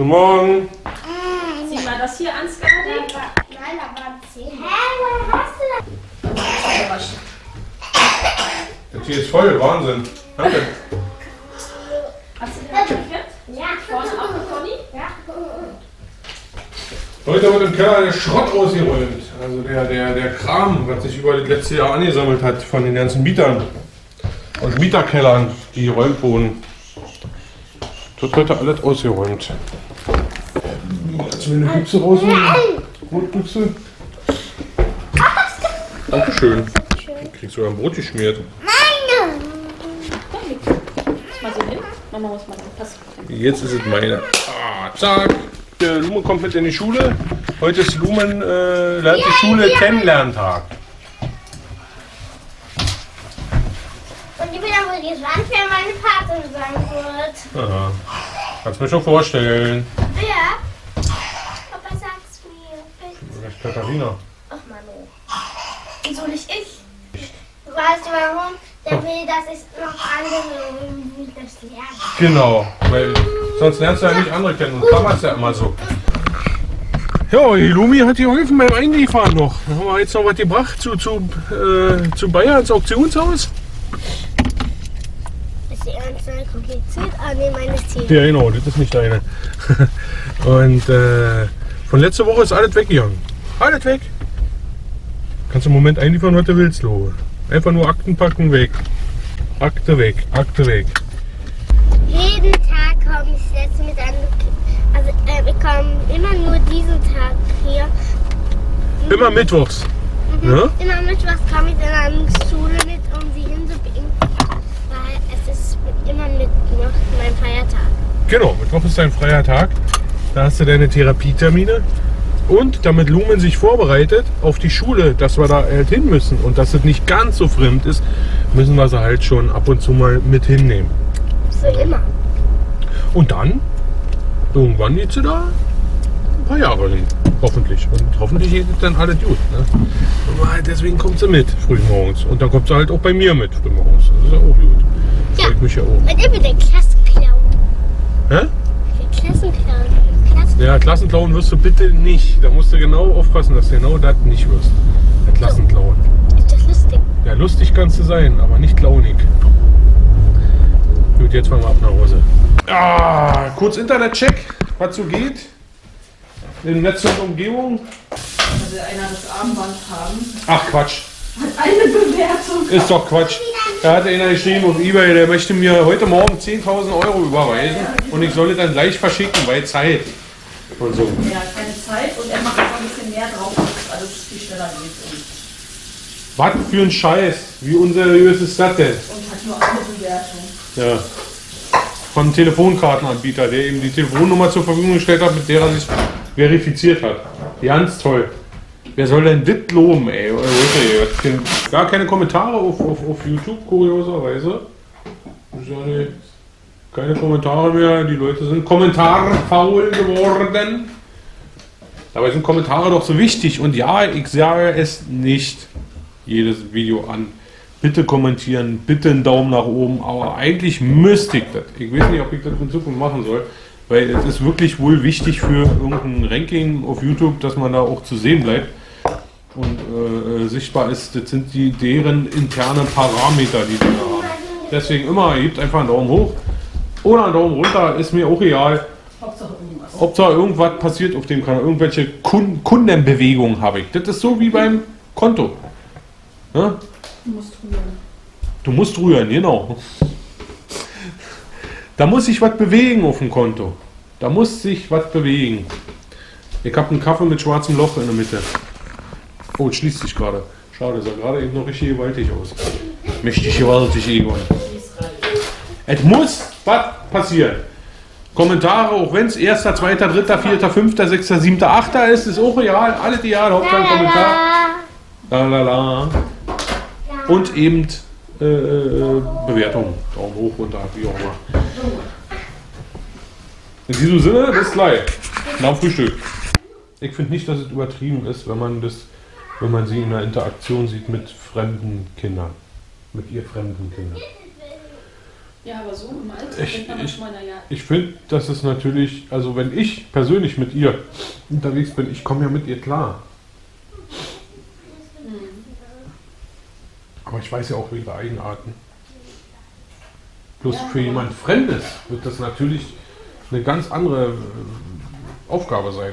Guten Morgen. Zieh mal das hier ans Garten. Nein, da waren 10. Hä, woher hast du das? Jetzt hier ist voll, Wahnsinn. Danke. Hast du den abgekippt? Ja. Vorne auch mit Conny? Ja. Heute wird im Keller der Schrott ausgeräumt. Also der Kram, was sich über das letzte Jahr angesammelt hat von den ganzen Mietern und Mieterkellern, die geräumt wurden. Das wird heute alles ausgeräumt. Jetzt will eine Büchse rausholen. Brotbüchse. Dankeschön. Du kriegst sogar ein Brot geschmiert. Muss mal so hin. Mama muss mal passen. Jetzt ist es meine. Ah, zack. Der Lumen kommt mit in die Schule. Heute ist Lumen lernt die Schule Kennenlerntag. Und ich bin auch gespannt, wer meine Patin sein wird. Aha. Kannst mir schon vorstellen. Wer? Papa, sag's mir. Vielleicht Katharina. Ach, Manu. Wieso nicht ich? Weißt du warum? Der will, dass ich noch andere das lerne. Genau, weil sonst lernst du ja nicht andere kennen. Und Papa ist ja immer so. Ja, die Lumi hat geholfen beim Einliefern noch. Da haben wir jetzt noch was gebracht zu Bayerns Auktionshaus. Ist die Anzahl kompliziert? Ah, nee, meine ist hier. Ja, genau, das ist nicht deine. Und von letzter Woche ist alles weggegangen. Alles weg. Kannst du im Moment einliefern, was du willst, Lobe. Einfach nur Akten packen, weg. Akte weg, Akte weg. Jeden Tag komme ich jetzt mit einem. Also, ich komme immer nur diesen Tag hier. Immer mittwochs. Ne? Immer mittwochs komme ich in eine Schule mit, um sie hinzubringen. Weil es ist immer Mittwoch mein Feiertag. Genau, Mittwoch ist dein freier Tag. Da hast du deine Therapietermine. Und damit Lumen sich vorbereitet auf die Schule, dass wir da halt hin müssen und dass es nicht ganz so fremd ist, müssen wir sie halt schon ab und zu mal mit hinnehmen. So immer. Und dann, irgendwann geht sie da ein paar Jahre hin. Hoffentlich. Und hoffentlich geht es dann alles gut. Ne? Und deswegen kommt sie mit frühmorgens. Und dann kommt sie halt auch bei mir mit frühmorgens. Das ist ja auch gut. Ja. Freut mich ja auch. Und ich bin der Klassenclown. Hä? Der Klassenclown. Ja, Klassenclown wirst du bitte nicht. Da musst du genau aufpassen, dass du genau das nicht wirst. Der Klassenclown. Ist das lustig? Ja, lustig kannst du sein, aber nicht clownig. Gut, jetzt fahren wir ab nach Hause. Ah, kurz Internetcheck, was so geht. Im Netz und Umgebung. Also einer das Armband haben. Ach Quatsch, Hat eine Bewertung. ist doch Quatsch. Da hat einer geschrieben auf eBay, der möchte mir heute Morgen 10.000 Euro überweisen und ich solle dann gleich verschicken, bei Zeit. Und so. Ja, keine Zeit und er macht einfach ein bisschen mehr drauf, dass es alles viel schneller geht. Was für ein Scheiß, wie unseriös ist das denn? Und hat nur eine Bewertung. Ja. Von einem Telefonkartenanbieter, der eben die Telefonnummer zur Verfügung gestellt hat, mit der er sich verifiziert hat. Ganz toll. Wer soll denn das loben, ey? Gar keine Kommentare auf YouTube, kurioserweise. Keine Kommentare mehr. Die Leute sind kommentarfaul geworden. Dabei sind Kommentare doch so wichtig. Und ja, ich sage es nicht jedes Video an. Bitte kommentieren, bitte einen Daumen nach oben. Aber eigentlich müsste ich das. Ich weiß nicht, ob ich das in Zukunft machen soll. Weil es ist wirklich wohl wichtig für irgendein Ranking auf YouTube, dass man da auch zu sehen bleibt. Und sichtbar ist, das sind deren internen Parameter, die da haben. Deswegen immer, gebt einfach einen Daumen hoch oder einen Daumen runter, ist mir auch egal. Hauptsache irgendwas. Hauptsache irgendwas passiert auf dem Kanal, irgendwelche Kundenbewegungen habe ich. Das ist so wie beim Konto. Ja? Du musst rühren. Du musst rühren, genau. Da muss sich was bewegen auf dem Konto. Da muss sich was bewegen. Ich habe einen Kaffee mit schwarzem Loch in der Mitte. Oh, es schließt sich gerade. Schade, sah gerade eben noch richtig gewaltig aus. Mächtig gewaltig, Egon. Es muss was passieren. Kommentare, auch wenn es 1., 2., 3., 4., 5., 6., 7., 8. ist, ist auch real. Alle die Jahre, Hauptsache ein Kommentar. Lalala. Und eben Bewertung. Daumen hoch, runter, wie auch immer. In diesem Sinne, bis gleich. Nach dem Frühstück. Ich finde nicht, dass es übertrieben ist, wenn man sie in einer Interaktion sieht mit fremden Kindern. Mit ihr fremden Kindern. Ja, aber so im Alter denkt man manchmal, naja. Ich finde, das ist natürlich, also wenn ich persönlich mit ihr unterwegs bin, ich komme ja mit ihr klar. Aber ich weiß ja auch ihre Eigenarten. Bloß für jemand Fremdes wird das natürlich eine ganz andere Aufgabe sein.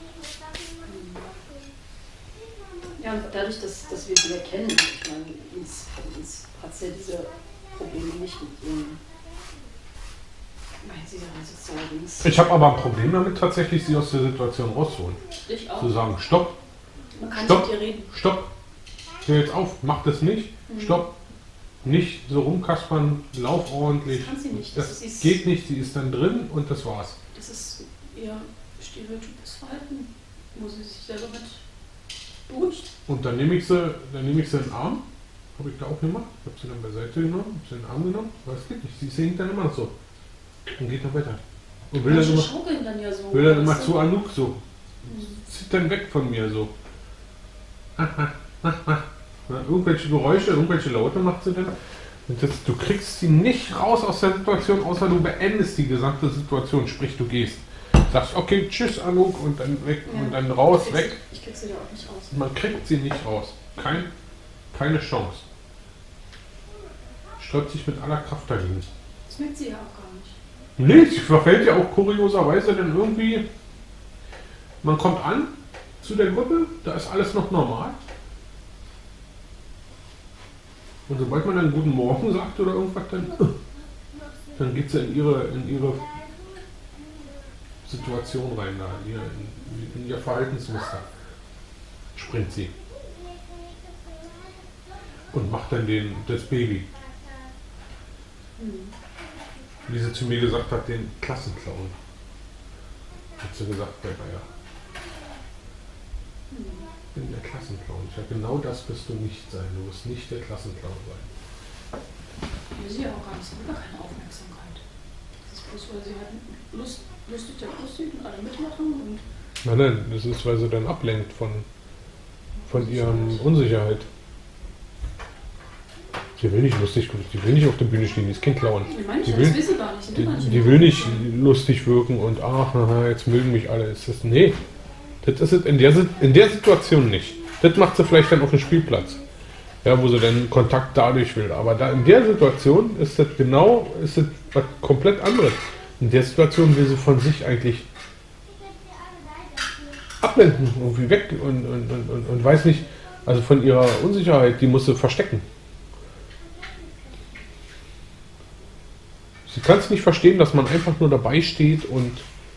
Ja, und dadurch, dass wir sie ja kennen, ich meine, uns hat es ja diese Probleme nicht mit ihren. Ich habe aber ein Problem damit, tatsächlich sie aus der Situation rauszuholen. Ich auch. Zu sagen, stopp, Man kann stopp, mit ihr reden. stopp, hör jetzt auf, mach das nicht, stopp, nicht so rumkaspern, lauf ordentlich. Das kann sie nicht. Das geht nicht, sie ist dann drin und das war's. Das ist eher stereotypes Verhalten, wo sie sich selber mit beruhigt. Und dann nehme ich sie in den Arm, habe ich da auch gemacht, ich habe sie dann beiseite genommen, habe sie in den Arm genommen, aber es geht nicht, sie singt dann immer noch so und geht dann weiter. Und will dann schaukeln dann ja so. will dann immer zu Anouk so, zieht dann weg von mir so. Irgendwelche Geräusche, irgendwelche Laute macht sie dann. Und du kriegst sie nicht raus aus der Situation, außer du beendest die gesamte Situation, sprich du gehst. Sagst, okay, tschüss Anouk und dann weg und dann raus, weg. Ich krieg sie ja auch nicht raus. Man kriegt sie nicht raus. Keine Chance. Sträubt sich mit aller Kraft dagegen. Das merkt sie ja auch gar nicht. Nee, sie verfällt ja auch kurioserweise dann irgendwie. Man kommt an zu der Gruppe, da ist alles noch normal. Und sobald man dann Guten Morgen sagt oder irgendwas, dann geht sie in ihre Situation rein, da, in ihr Verhaltensmuster. Springt sie. Und macht dann das Baby. Wie sie zu mir gesagt hat, den Klassenclown. Hat sie gesagt, der Bayer. Ich bin der Klassenclown. Ich sage, genau das wirst du nicht sein. Du wirst nicht der Klassenclown sein. Wir sie ja auch gar nicht, sie hat gar keine Aufmerksamkeit. Das ist bloß, weil sie halt lustig und alle mitmachen. Und Nein, das ist, weil sie dann ablenkt von ihrer Unsicherheit. Sie will nicht lustig, die will nicht auf der Bühne stehen, die ist kein Clown. Das will sie gar nicht. Die will nicht lustig wirken und jetzt mögen mich alle. Nee, das ist es in der Situation nicht. Das macht sie vielleicht dann auf dem Spielplatz, ja, wo sie dann Kontakt dadurch will. Aber da in der Situation ist das was komplett anderes. In der Situation will sie von sich eigentlich ablenken, irgendwie weg und weiß nicht, also von ihrer Unsicherheit, die muss sie verstecken. Sie kann es nicht verstehen, dass man einfach nur dabei steht und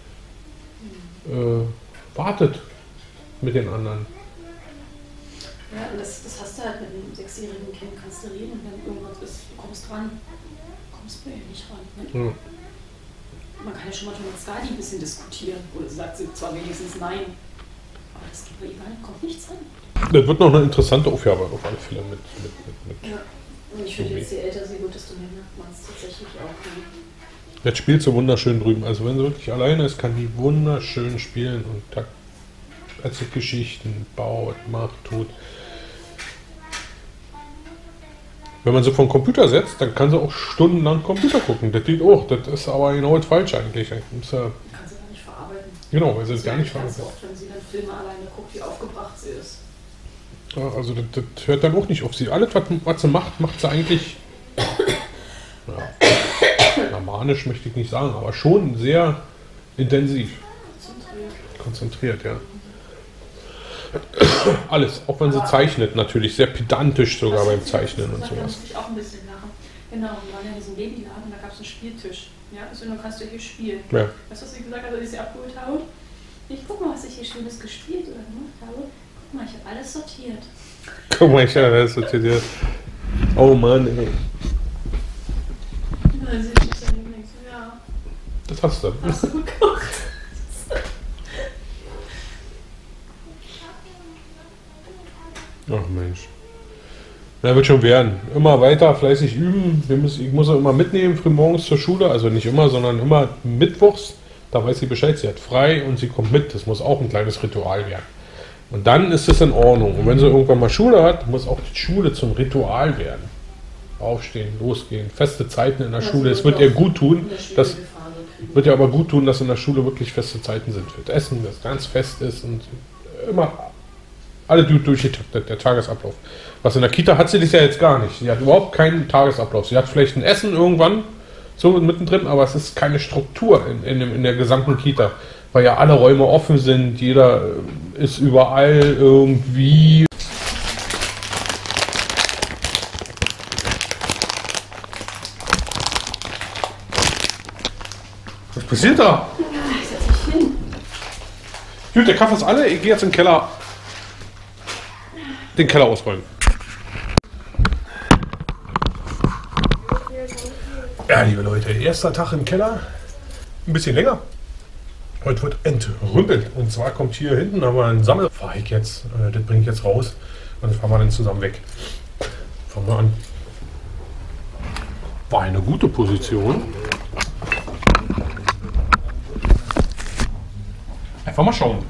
wartet mit den anderen. Ja, und das hast du halt mit einem 6-jährigen Kind, kannst du reden und wenn irgendwas ist, du kommst dran, kommst bei ihr nicht ran. Ne? Ja. Man kann ja schon mal mit Skadi ein bisschen diskutieren, oder sagt sie zwar wenigstens nein, aber das geht bei ihr gar nicht, kommt nichts an. Das wird noch eine interessante Aufgabe auf alle Fälle mit ja. Und ich finde jetzt, je älter sie wird, desto mehr merkt man es tatsächlich auch. Jetzt spielt sie wunderschön drüben. Also wenn sie wirklich alleine ist, kann die wunderschön spielen und da erzählt Geschichten, baut, macht, tut. Wenn man sie vom Computer setzt, dann kann sie auch stundenlang Computer gucken. Das geht auch. Das ist aber genau das Falsche eigentlich. Kann sie gar nicht verarbeiten. Genau, weil sie es gar nicht verarbeiten. Oft, wenn sie dann Filme alleine guckt, wie aufgebracht sie ist. Ja, also das hört dann auch nicht auf sie. Alles, was sie macht sie eigentlich manisch möchte ich nicht sagen, aber schon sehr intensiv. Konzentriert, ja. Alles, auch wenn sie zeichnet, natürlich sehr pedantisch sogar beim Zeichnen und sowas. Da muss ich auch ein bisschen lachen. Genau, wir waren ja in diesem Babyladen, da gab es einen Spieltisch. Ja, also dann kannst du hier spielen. Ja. Weißt du, was ich gesagt habe, als ich sie abgeholt habe? Ich guck mal, was ich hier Schönes gespielt oder gemacht habe. Guck mal, ich habe alles sortiert. Guck mal, ich habe alles sortiert. Oh Mann, ey. Ja. Das hast du. Hast du gut gemacht. Ach Mensch. Na, wird schon werden. Immer weiter fleißig üben. Ich muss sie immer mitnehmen, frühmorgens zur Schule. Also nicht immer, sondern immer mittwochs. Da weiß sie Bescheid, sie hat frei und sie kommt mit. Das muss auch ein kleines Ritual werden. Und dann ist es in Ordnung. Und wenn sie irgendwann mal Schule hat, muss auch die Schule zum Ritual werden. Aufstehen, losgehen, feste Zeiten in der Schule. Es wird ihr gut tun, dass in der Schule wirklich feste Zeiten sind für das Essen, das ganz fest ist und immer alle durchgetaktet, der Tagesablauf. Was in der Kita hat sie das ja jetzt gar nicht. Sie hat überhaupt keinen Tagesablauf. Sie hat vielleicht ein Essen irgendwann, so mittendrin, aber es ist keine Struktur in der gesamten Kita, weil ja alle Räume offen sind, jeder ist überall irgendwie. Was passiert da? Ich setz mich hin. Gut, der Kaffee ist alle, ich gehe jetzt in den Keller ausräumen. Ja, liebe Leute, erster Tag im Keller, ein bisschen länger. Heute wird entrümpelt. Und zwar kommt hier hinten aber ein Sammel. Fahre ich jetzt, das bringe ich jetzt raus und das fahren wir dann zusammen weg. Fangen wir an. War eine gute Position. Einfach mal schauen.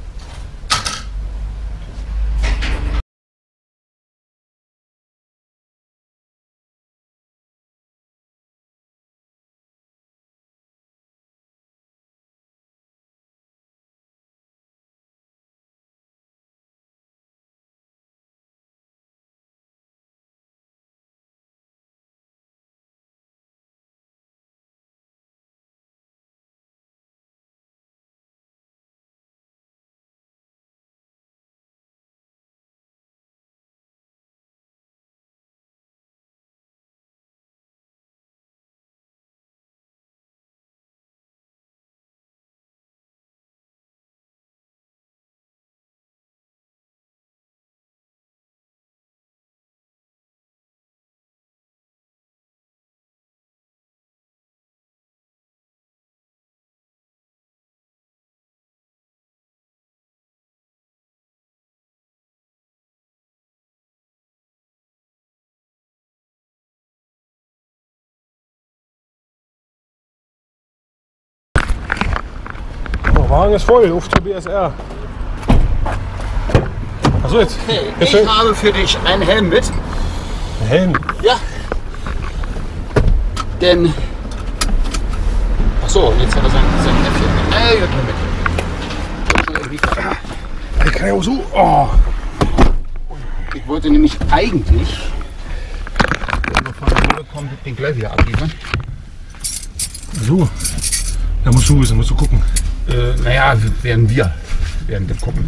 Der Wagen ist voll, auf zur BSR. Achso, jetzt. Hey, ich habe für dich einen Helm mit. Ein Helm. Ja. Denn. Achso, jetzt hat er sein Käffchen. Ey, hört mit. Ich kann ja auch so. Oh. Ich wollte nämlich eigentlich. Wenn wir von der Rolle kommen, den gleich wieder abliefern. So. Da musst du wissen, musst du gucken. Naja, werden wir gucken.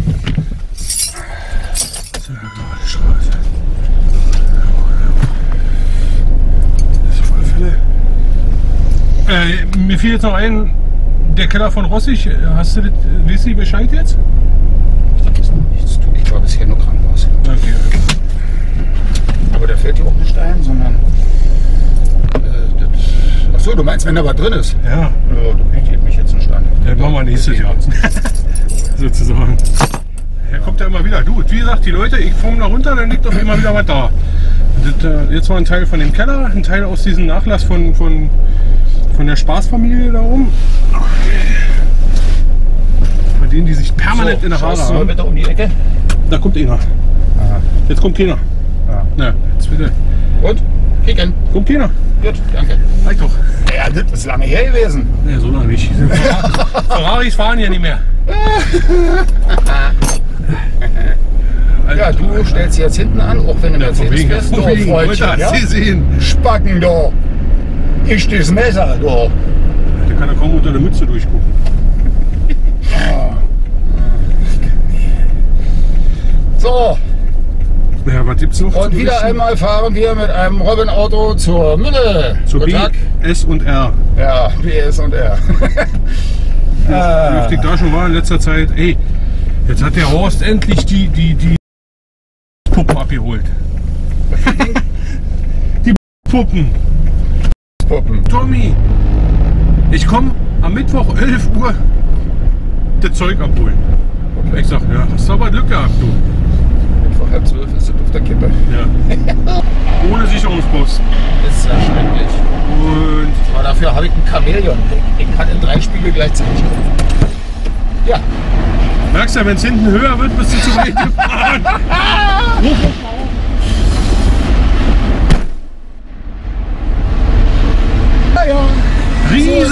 Mir fiel jetzt noch ein, der Keller von Rossig, weißt du Bescheid jetzt? Das ist noch nichts. Ich war bisher nur Krankenhaus. Okay. Aber da fällt dir auch nicht ein, sondern. Achso, du meinst, wenn da was drin ist? Ja. Ja, du kriegst mich jetzt nicht an. Das machen wir nächstes Jahr. Sozusagen. Er kommt ja immer wieder. Du, wie gesagt, die Leute, ich komme da runter, dann liegt doch immer wieder was da. Das, jetzt war ein Teil von dem Keller, ein Teil aus diesem Nachlass von der Spaßfamilie da oben. Bei denen, die sich permanent in der Haare schaust du mal haben. bitte um die Ecke. Da kommt einer. Aha. Jetzt kommt keiner. Ja. Na, jetzt bitte. Und? Kicken. Kommt keiner. Gut, danke. Reicht doch. Ja, das ist lange her gewesen. Ne, so lange nicht. Ferraris fahren ja nicht mehr. Ja, du stellst sie jetzt hinten an, auch wenn du Mercedes fährst. Von wegen, Freundchen, Leute, ja? Sie sehen. Spacken, doch. Ich das Messer, doch. Der kann ja kaum unter der Mütze durchgucken. So, Ja, was gibt's noch? und zu wieder berichten? einmal fahren wir mit einem Robin-Auto zur Mülle. Zur Guten B, Tag. S und R. Ja, BS und R. Wie oft ich da schon war in letzter Zeit. Ey, jetzt hat der Horst endlich die Puppen abgeholt. Die Puppen. Puppen. Tommy, ich komme am Mittwoch 11 Uhr das Zeug abholen. Okay. Ich sag, ja, hast du aber Glück gehabt, du. Vor 11:30 ist es auf der Kippe. Ja. Ohne Sicherungspost. Ist ja schrecklich. Und Aber dafür habe ich einen Chamäleon. Ich kann in 3 Spiegel gleichzeitig gucken. Ja. merkst du, wenn es hinten höher wird, bist du zu weit gefahren.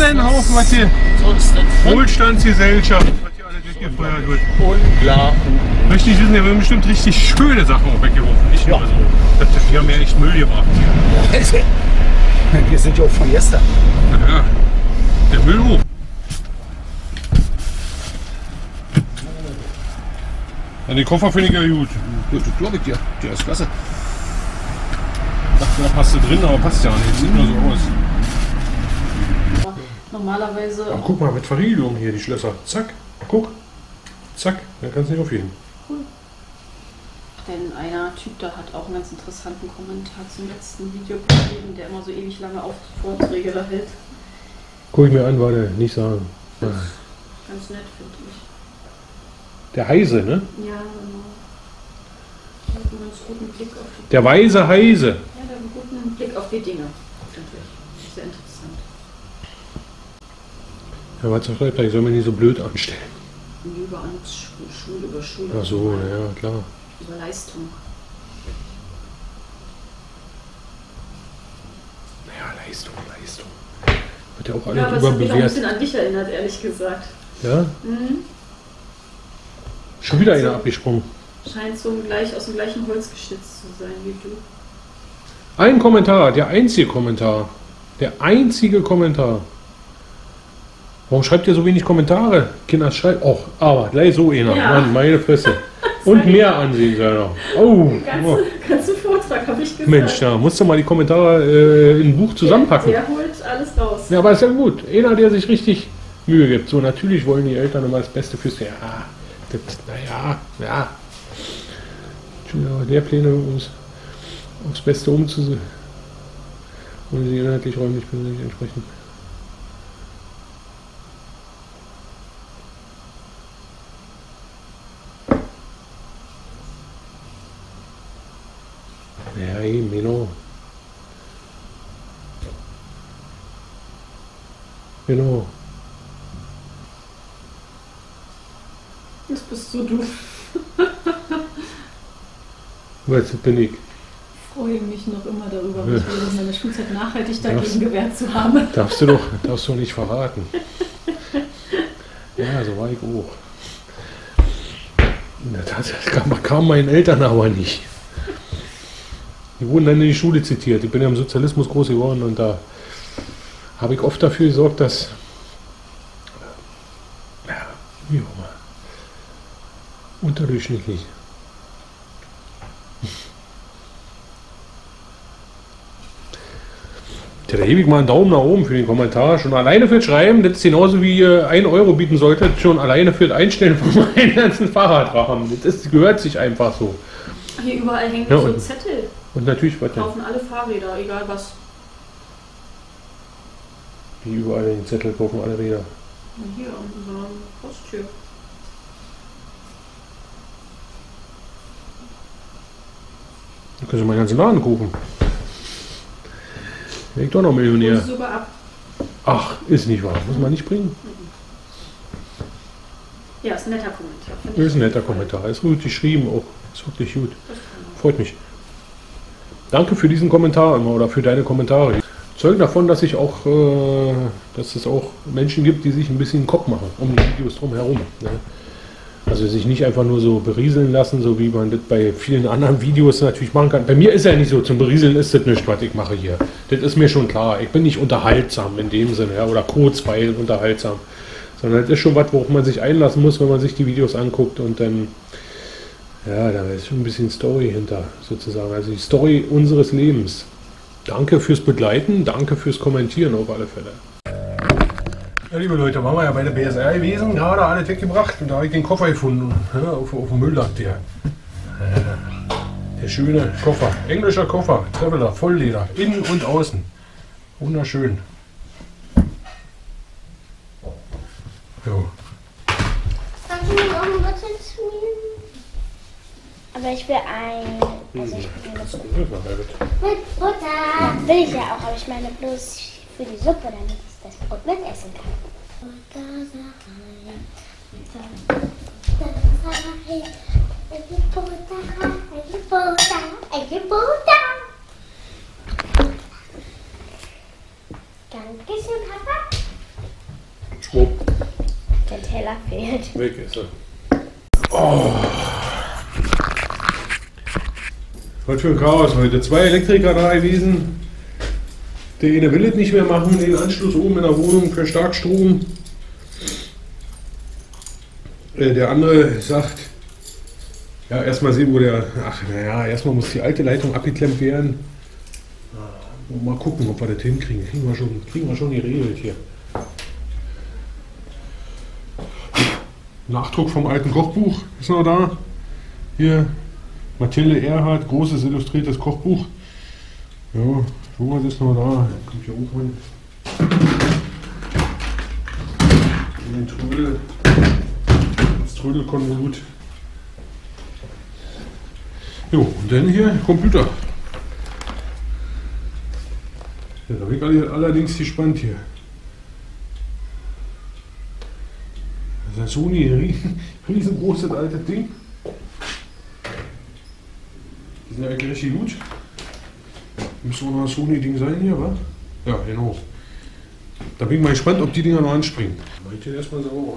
ein Haufen, was hier Wohlstandsgesellschaft, was hier alles weggefeuert wird. Unglaublich. Richtig wissen, wir haben bestimmt richtig schöne Sachen auch weggeworfen. Nicht nur so. Wir haben ja echt Müll gebracht hier. Wir sind ja auch von gestern. Ja, der Müll hoch. Ja, den Koffer finde ich ja gut. Das glaube ich dir. Der ist klasse. Ich dachte, da passt du drin, aber passt ja nicht. Sieht nur so aus. Normalerweise. Aber guck mal, mit Verriegelung hier die Schlösser. Zack, guck. Zack, dann kannst du nicht aufheben. Denn einer Typ da hat auch einen ganz interessanten Kommentar zum letzten Video gegeben, der immer so ewig lange Vorträge da hält. Guck ich mir an, warte, nicht sagen. Ganz nett, finde ich. Der Heise, ne? Ja, genau. Der hat einen ganz guten Blick auf die Der weise Heise. Ja, der hat einen guten Blick auf die Dinge. Natürlich. Sehr interessant. Ja, was sagt er? Ich soll mich nicht so blöd anstellen. Über Schule, über Schule. Ach so, ja, klar. Über Leistung. Naja, Leistung. Wird ja auch Ja, alles aber es hat mich auch ein überbewertet. bisschen an dich erinnert, ehrlich gesagt. Ja? Mhm. Schon wieder einer abgesprungen. Scheint so aus dem gleichen Holz geschnitzt zu sein wie du. Ein Kommentar, der einzige Kommentar. Der einzige Kommentar. Warum schreibt ihr so wenig Kommentare? Kinder, schreibt auch. Aber gleich so einer. Ja. Mann, meine Fresse. Und mehr ansehen, sei noch. Oh, oh. Ganzen Vortrag, habe ich gesagt. Mensch, da musst du mal die Kommentare in ein Buch zusammenpacken. Der holt alles raus. Ja, aber ist ja gut. Einer, der sich richtig Mühe gibt. So, natürlich wollen die Eltern immer das Beste fürs Jahr. Ja. Lehrpläne, um aufs Beste umzusehen. Und sie inhaltlich räumlich persönlich entsprechen. Ja, eben, genau. Genau. Das bist so du. Was bin ich? Ich freue mich noch immer darüber, mich während meiner Schulzeit nachhaltig dagegen gewehrt zu haben. Darfst du doch nicht verraten. Ja, so war ich auch. Das kam meinen Eltern aber nicht. Die wurden dann in die Schule zitiert. Ich bin ja im Sozialismus groß geworden und da habe ich oft dafür gesorgt, dass wie auch immer, unterdurchschnittlich. Da hebe ich mal einen Daumen nach oben für den Kommentar. Schon alleine für das Schreiben, das ist genauso wie ihr 1 Euro bieten solltet, schon alleine für das Einstellen von meinem ganzen Fahrradrahmen. Das gehört sich einfach so. Hier überall hängen Ja, so und- Zettel. Und natürlich, was denn? Kaufen alle Fahrräder, egal was. Wie überall den Zettel kaufen alle Räder. Und hier an unserer Posttür. Da kannst du meinen ganzen Laden kaufen. Bin ich doch noch Millionär. Holst du sogar ab. Ach, ist nicht wahr. Muss man nicht bringen. Ja, ist ein netter Kommentar. Find Das ist ein ich netter toll. Kommentar. Ist gut geschrieben auch. Ist wirklich gut. Das kann man. Freut mich. Danke für diesen Kommentar immer oder für deine Kommentare. Zeugen davon, dass dass es auch Menschen gibt, die sich ein bisschen den Kopf machen um die Videos drumherum. Ne? Also sich nicht einfach nur so berieseln lassen, so wie man das bei vielen anderen Videos natürlich machen kann. Bei mir ist ja nicht so, zum Berieseln ist das nicht, was ich mache hier. Das ist mir schon klar. Ich bin nicht unterhaltsam in dem Sinne, ja, oder kurzweilig unterhaltsam. Sondern das ist schon was, worauf man sich einlassen muss, wenn man sich die Videos anguckt und dann, ja, da ist schon ein bisschen Story hinter, sozusagen. Also die Story unseres Lebens. Danke fürs Begleiten, danke fürs Kommentieren auf alle Fälle. Ja, liebe Leute, waren wir ja bei der BSR gewesen, gerade alle weggebracht und da habe ich den Koffer gefunden. Ja, auf dem Müll lag der. Der schöne Koffer, englischer Koffer, Traveler, Vollleder, innen und außen. Wunderschön. Jo. Kannst du mir noch ein bisschen schmieren? Aber ich will also ich will mit Butter. Will ich ja auch, aber ich meine bloß für die Suppe, damit ich das Brot mitessen kann. Dankeschön, Papa. Teller fehlt. Weg ist er. Oh. Was für ein Chaos heute. 2 Elektriker da gewesen. Der eine will es nicht mehr machen, den Anschluss oben in der Wohnung für Starkstrom. Der andere sagt, ja, erstmal sehen, wo der. Ach, naja, erstmal muss die alte Leitung abgeklemmt werden. Mal gucken, ob wir das hinkriegen. Kriegen wir schon geregelt hier. Nachdruck vom alten Kochbuch ist noch da. Hier, Mathilde Erhardt, großes illustriertes Kochbuch. Ja, sowas ist noch da. Kommt hier auch rein. Den Trödel. Das Trödelkonvolut. Jo, und dann hier Computer. Ja, da bin ich allerdings gespannt hier. Das ist ein Sony, ein riesengroßes altes Ding. Die sind ja eigentlich richtig gut. Müsste auch noch ein Sony-Ding sein hier, wa? Ja, genau. Da bin ich mal gespannt, ob die Dinger noch anspringen. Mach ich den erstmal sauber.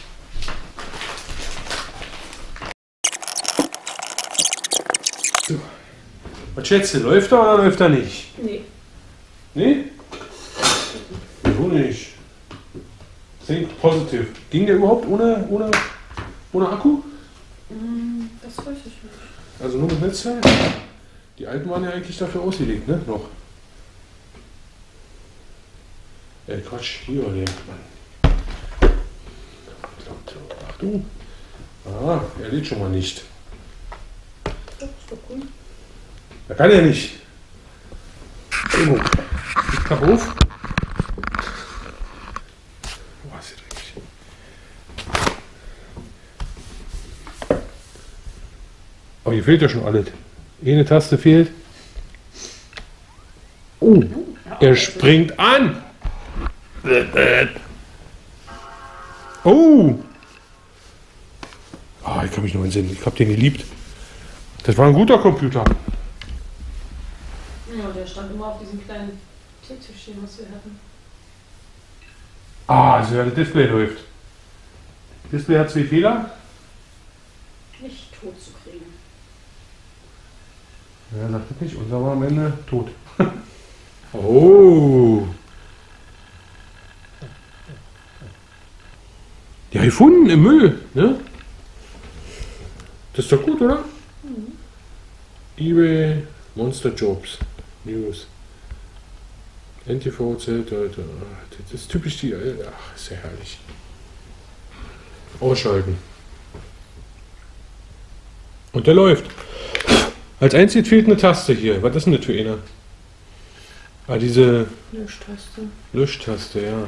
So. Was schätzt du, läuft er oder läuft er nicht? Nee. Nee? Wieso nicht? Think positive. Ging der überhaupt ohne Akku? Das weiß ich nicht. Also nur mit Netzteil? Die alten waren ja eigentlich dafür ausgelegt, ne? Noch. Quatsch, hier der Mann. Achtung. Ah, er lädt schon mal nicht. Das ist doch cool. Da kann er nicht. Irgendwo. Ich klapp auf. Boah, ist hier dreckig. Aber hier fehlt ja schon alles. Eine Taste fehlt. Oh, er springt an. Oh. Ah, ich kann mich noch entsinnen. Ich hab den geliebt. Das war ein guter Computer. Ja, der stand immer auf diesem kleinen Tischchen, was wir hatten. Ah, also ja, das Display läuft. Das Display hat 2 Fehler. Nicht tot zu kriegen. Ja, sagt das nicht. Unser war am Ende tot. Oh. Ja, gefunden im Müll, ne? Das ist doch gut, oder? eBay, Monster Jobs, News. NTV, Zelt, das ist typisch die. Ach, ist ja herrlich. Ausschalten. Und der läuft. Als einziges fehlt eine Taste hier. Was ist denn das für eine? Ah, diese Löschtaste. Löschtaste, ja.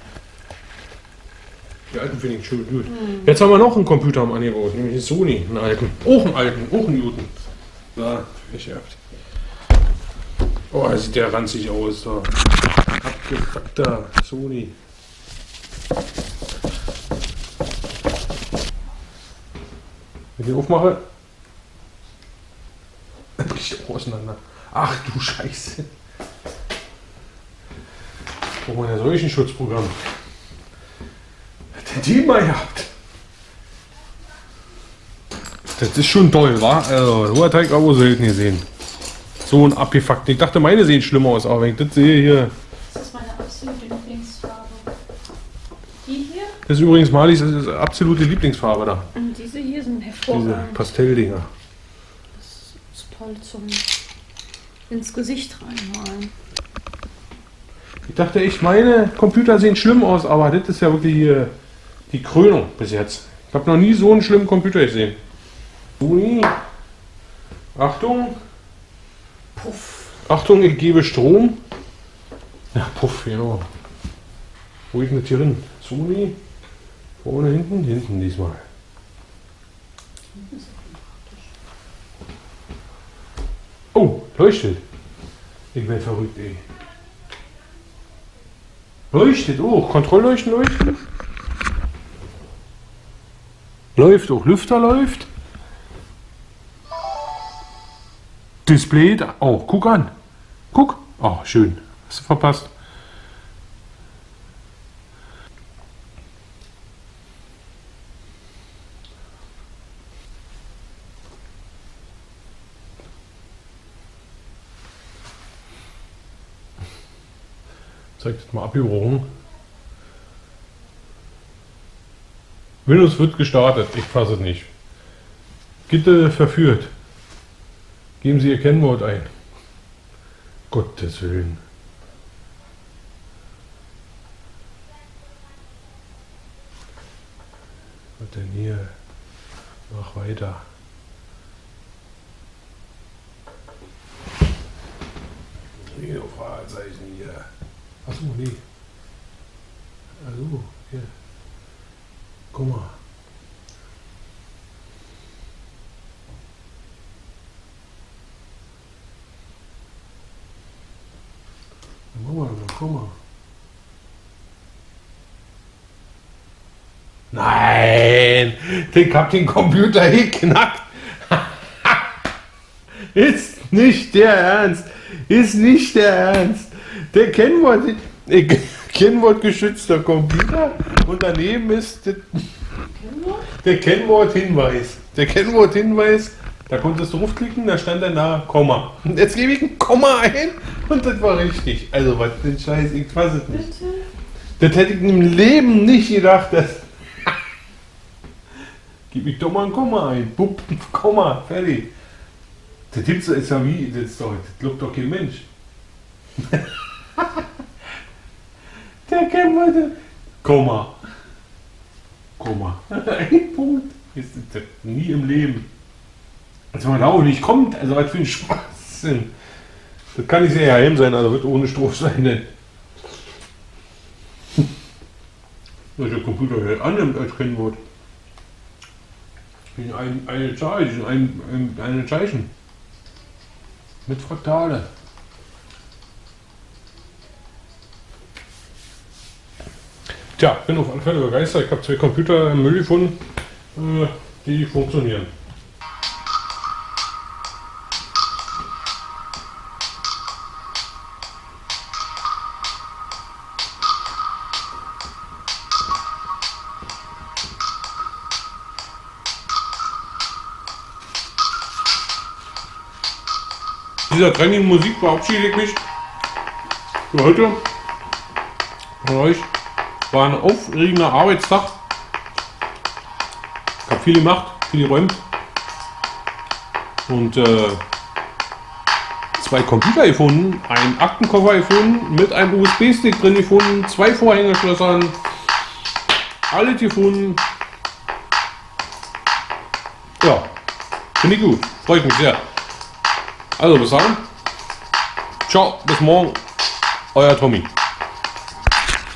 Die alten finde ich schön gut. Jetzt haben wir noch einen Computer am Angebot, nämlich einen Sony, einen alten. Auch einen Newton. Da, ich gehabt. Oh, da sieht der ranzig aus. Da. Abgefuckter Sony. Wenn ich den aufmache, dann bricht er auseinander. Ach du Scheiße. Braucht man ja solchen Schutzprogramm. Was hat die mal gehabt? Das ist schon toll, wa? Also, so hat ich aber selten gesehen. So ein abgefuckt. Ich dachte, meine sehen schlimmer aus, aber wenn ich das sehe hier. Das ist meine absolute Lieblingsfarbe. Die hier Das ist übrigens Marlies absolute Lieblingsfarbe da. und diese hier sind Diese hervorragend. Pastelldinger. Das ist toll zum ins Gesicht reinmalen. Ich dachte echt, meine Computer sehen schlimm aus, aber das ist ja wirklich hier die Krönung bis jetzt. Ich habe noch nie so einen schlimmen Computer gesehen. Ui. Achtung. Puff. Achtung, ich gebe Strom. Ja, puff, genau. Wo ist denn das hier drin? Sony. Vorne, hinten? Hinten diesmal. Oh, leuchtet. Ich werde verrückt, ey. Leuchtet, oh, Kontrollleuchten leuchtet. Läuft auch, Lüfter läuft. Display, da. Oh, guck an. Guck. Oh, schön. Hast du verpasst. Zeigt jetzt mal abgebrochen. Windows wird gestartet. Ich fasse es nicht. Gitte verführt. Geben Sie Ihr Kennwort ein. Gottes Willen. Was denn hier? Mach weiter. Hier, Fragezeichen hier. Achso, nee. Also, hier. Guck mal. Guck mal. Nein! Ich hab den Computer geknackt. Ist nicht der Ernst. Ist nicht der Ernst. Der Kennwortgeschützter Computer und daneben ist der Kennworthinweis. Der Kennworthinweis, da konntest du draufklicken, da stand dann da Komma. Und jetzt gebe ich ein Komma ein und das war richtig. Also was den Scheiß, ich fasse es nicht. Das hätte ich im Leben nicht gedacht, dass. Gib ich doch mal ein Komma ein. Bupp, Komma, fertig. Der Tipp ist ja wie, das glaubt doch kein Mensch. Der kennt heute. Komma. Ein Punkt. Ist das nie im Leben. Als man da auch nicht kommt, also was für ein Schwachsinn. Das kann nicht sehr geheim sein, also wird ohne Stroph sein, denn. Der Computer hier annimmt als Kennwort. Eine Zeichen. Mit Fraktale. Tja, bin auf alle Fälle begeistert. Ich habe 2 Computer im Müll gefunden, die funktionieren. Dieser trendigen Musik verabschiede ich mich für heute von euch. War ein aufregender Arbeitstag. Ich habe viel gemacht, viel geräumt und 2 Computer gefunden, einen Aktenkoffer gefunden, mit einem USB-Stick drin gefunden, 2 Vorhängeschlössern, alles gefunden. Ja, finde ich gut, freut mich sehr. Also bis dann. Ciao, bis morgen. Euer Tommy.